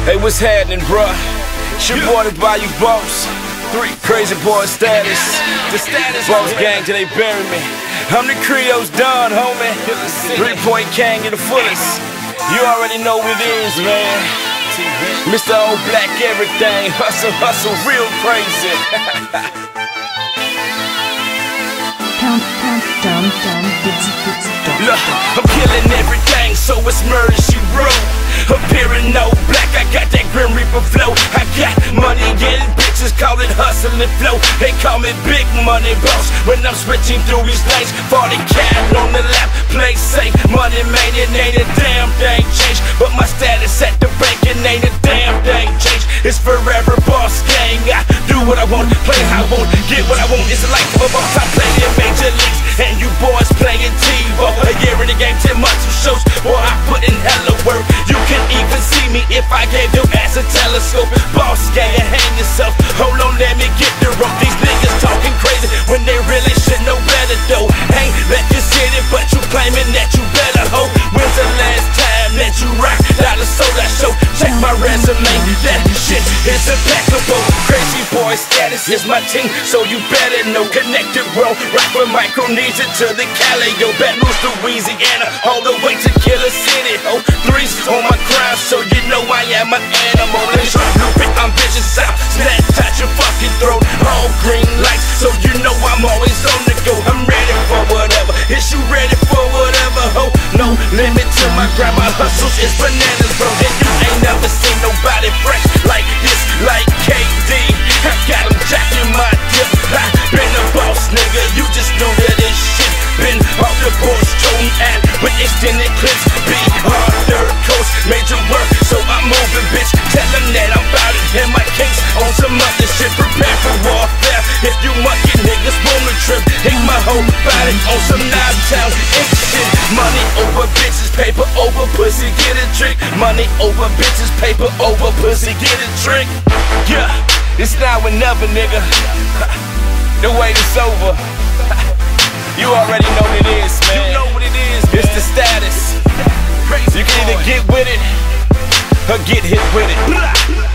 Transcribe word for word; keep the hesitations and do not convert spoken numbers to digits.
Hey, what's happening, bruh? It's your boy, the Bayou Boss. Three crazy boy status. The status boss gang till they bury me. I'm the Creole's done, homie. Three-point king to the fullest. You already know what it is, man. Mister Old Black everything. Hustle, hustle, real crazy. Count, count, down, down, bitsy, bitsy, down. Look, I'm killing everything, so it's murder she wrote. Appearing no black, I got that Grim Reaper flow. I got money and bitches call it hustle and flow. They call me Big Money Boss when I'm switching through these lanes. forty cat on the lap, play safe. Money made it ain't a damn thing changed, but my status at the bank it ain't a damn thing changed. It's forever boss gang. I do what I want, play how I want, get what I want. It's a life of a boss. I play in major leagues, and you boys playing TiVo. A year in the game, ten months of shows. Boy, I put in hella work. You can even see me if I gave your ass a telescope. Boss gang, hang yourself. Hold on, let me get the rope. These niggas talking crazy when they really should know better though. Ain't let you sit it, but you claiming that you better hoe. When's the last time that you rocked out a soda show? Check my resume, that shit is impeccable. Crazy boy status is my team, so you better know. Connected bro, rock from Micronesia to the Cali, yo, Baton Rouge, Louisiana, all the way to Killer City. Oh, threes on my grind, so you know I am an animal. Let's try blueprint, I'm vicious out, snatch out your fucking throat. All green lights, so you know I'm always on the go. I'm ready for whatever. Is you ready for whatever? Oh, no limit to my grind. My hustles is bananas, bro. And you ain't never seen nobody fresh like this, like K D. I got him jacking my dip. I been a boss, nigga. You just knew that this shit been off the board, strolling at with extended clips. Be hard, third coast, major work, so I'm moving, bitch. Tell them that I'm bout it, and my case on some other shit. Prepare for warfare. If you monkey niggas wanna trip, hit my whole body on some nine-town ink shit. Money over bitches, paper over pussy, get a trick. Money over bitches, paper over pussy, get a trick. Yeah, it's now or never, nigga. The wait is over. You already know what it is, man. You know what it is, man. It's the status. You can either get with it or get hit with it.